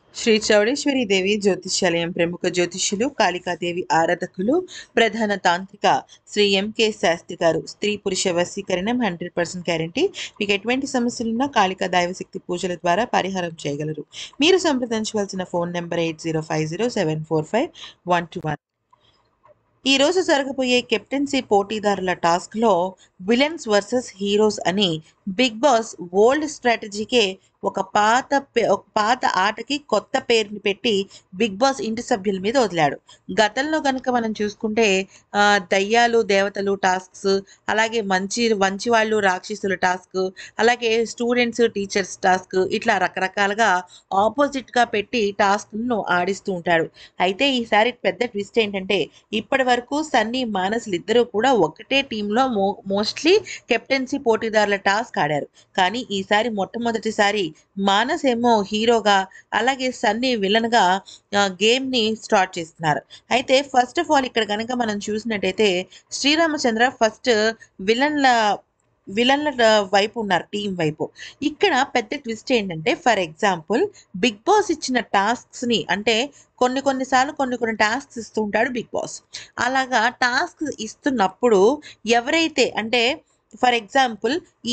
శ్రీ చౌడేశ్వరి దేవి జ్యోతిష్యాలయం ప్రముఖ జ్యోతిష్యులు కాళికాదేవి ఆరాధకులు ప్రధాన తాంత్రిక శ్రీ ఎంకే శాస్త్రి గారు. స్త్రీ పురుష వశీకరణం 100% గ్యారంటీ. మీకు ఎటువంటి సమస్యలున్నా కాళికా దైవశక్తి పూజల ద్వారా పరిహారం చేయగలరు. మీరు సంప్రదించవలసిన ఫోన్ నెంబర్ 8050745121. ఈ రోజు జరగబోయే కెప్టెన్సీ పోటీదారుల టాస్క్లో విలన్స్ వర్సెస్ హీరోస్ అని బిగ్ బాస్ ఓల్డ్ స్ట్రాటజీకే ఒక పాత ఆటకి కొత్త పేరుని పెట్టి బిగ్ బాస్ ఇంటి సభ్యుల మీద వదిలాడు. గతంలో కనుక మనం చూసుకుంటే దయ్యాలు దేవతలు టాస్క్స్, అలాగే మంచి వాళ్ళు రాక్షసుల టాస్క్, అలాగే స్టూడెంట్స్ టీచర్స్ టాస్క్, ఇట్లా రకరకాలుగా ఆపోజిట్గా పెట్టి టాస్క్లను ఆడిస్తూ ఉంటాడు. అయితే ఈసారి పెద్ద ట్విస్ట్ ఏంటంటే ఇప్పటి వరకు సన్నీ మానస్లు ఇద్దరూ కూడా ఒకటే టీంలో మోస్ట్లీ కెప్టెన్సీ పోటీదారుల టాస్క్ ఆడారు. కానీ ఈసారి మొట్టమొదటిసారి మానస్ ఏమో హీరోగా, అలాగే సన్నీ విలన్గా గేమ్ని స్టార్ట్ చేస్తున్నారు. అయితే ఫస్ట్ ఆఫ్ ఆల్ ఇక్కడ కనుక మనం చూసినట్టయితే శ్రీరామచంద్ర ఫస్ట్ విలన్ల విలన్ల వైపు ఉన్నారు, టీం వైపు. ఇక్కడ పెద్ద ట్విస్ట్ ఏంటంటే, ఫర్ ఎగ్జాంపుల్ బిగ్ బాస్ ఇచ్చిన టాస్క్స్ని, అంటే కొన్నిసార్లు కొన్ని టాస్క్స్ ఇస్తూ ఉంటాడు బిగ్ బాస్. అలాగా టాస్క్ ఇస్తున్నప్పుడు ఎవరైతే, అంటే ఫర్ ఎగ్జాంపుల్ ఈ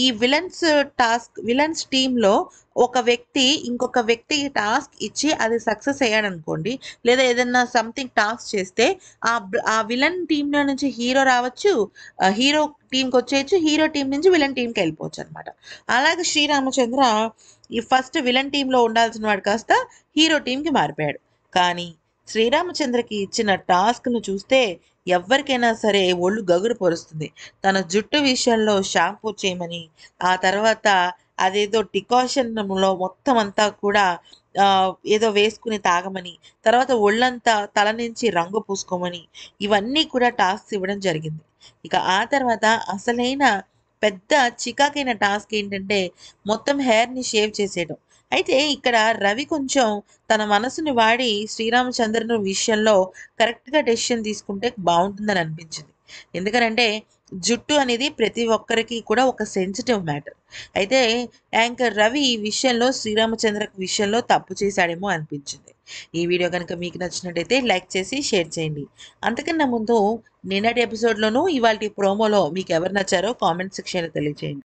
విలన్స్ టీంలో ఒక వ్యక్తి ఇంకొక వ్యక్తి టాస్క్ ఇచ్చి అది సక్సెస్ అయ్యాడనుకోండి, లేదా ఏదన్నా సంథింగ్ టాస్క్ చేస్తే ఆ విలన్ టీంలో నుంచి హీరో రావచ్చు, హీరో టీంకి వచ్చేయచ్చు, హీరో టీం నుంచి విలన్ టీంకి వెళ్ళిపోవచ్చు అనమాట. అలాగే శ్రీరామచంద్ర ఈ ఫస్ట్ విలన్ టీంలో ఉండాల్సిన వాడు కాస్త హీరో టీంకి మారిపోయాడు. కానీ శ్రీరామచంద్రకి ఇచ్చిన టాస్క్ను చూస్తే ఎవరికైనా సరే ఒళ్ళు గగురు పొరుస్తుంది. తన జుట్టు విషయంలో షాంపూ చేయమని, ఆ తర్వాత అదేదో డికాషన్లో మొత్తం అంతా కూడా ఏదో వేసుకుని తాగమని, తర్వాత ఒళ్ళంతా తల నుంచి రంగు పూసుకోమని, ఇవన్నీ కూడా టాస్క్ ఇవ్వడం జరిగింది. ఇక ఆ తర్వాత అసలైన పెద్ద చికాకైన టాస్క్ ఏంటంటే మొత్తం హెయిర్ని షేవ్ చేసేయడం. అయితే ఇక్కడ రవి కొంచెం తన మనసుని వాడి శ్రీరామచంద్రను విషయంలో కరెక్ట్గా డెసిషన్ తీసుకుంటే బాగుంటుందని అనిపించింది. ఎందుకనంటే జుట్టు అనేది ప్రతి ఒక్కరికి కూడా ఒక సెన్సిటివ్ మ్యాటర్. అయితే యాంకర్ రవి ఈ విషయంలో శ్రీరామచంద్ర విషయంలో తప్పు చేశాడేమో అనిపించింది. ఈ వీడియో కనుక మీకు నచ్చినట్టయితే లైక్ చేసి షేర్ చేయండి. అంతకన్నా ముందు నిన్నటి ఎపిసోడ్లోనూ ఇవాళ ప్రోమోలో మీకు ఎవరు నచ్చారో కామెంట్ సెక్షన్లో తెలియజేయండి.